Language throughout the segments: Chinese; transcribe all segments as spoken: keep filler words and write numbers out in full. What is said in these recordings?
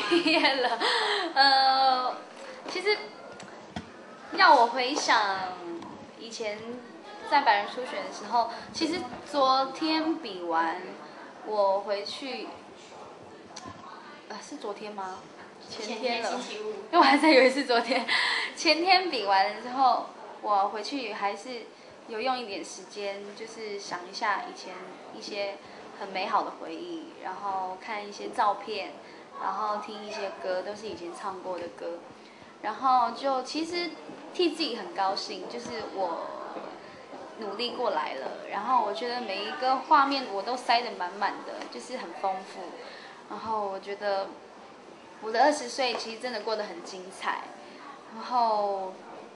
毕业了，呃，其实要我回想以前在百人初选的时候，其实昨天比完，我回去，呃，是昨天吗？前天了， 星期五， 因为我还在以为是昨天。前天比完了之后，我回去还是有用一点时间，就是想一下以前一些很美好的回忆，然后看一些照片，然后听一些歌，都是以前唱过的歌，然后就其实替自己很高兴，就是我努力过来了，然后我觉得每一个画面我都塞得满满的，就是很丰富，然后我觉得我的二十岁其实真的过得很精彩，然后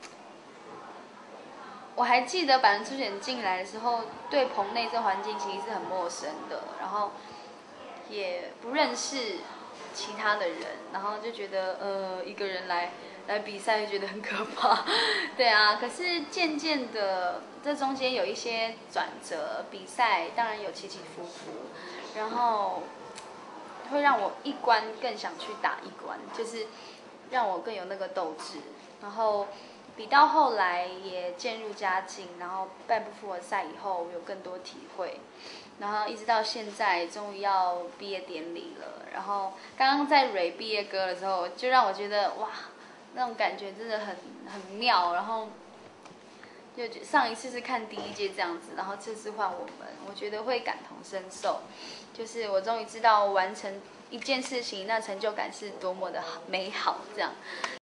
我还记得百人初选进来的时候，对棚内这环境其实是很陌生的，然后也不认识其他的人，然后就觉得呃一个人来来比赛，就觉得很可怕，对啊。可是渐渐的，这中间有一些转折，比赛当然有起起伏伏，然后会让我一关更想去打一关，就是让我更有那个斗志，然后比到后来也渐入佳境，然后败部复活赛以后，我有更多体会，然后一直到现在，终于要毕业典礼了。然后刚刚在蕊毕业歌的时候，就让我觉得哇，那种感觉真的很很妙。然后就上一次是看第一届这样子，然后这次换我们，我觉得会感同身受。就是我终于知道完成一件事情，那成就感是多么的美好，这样。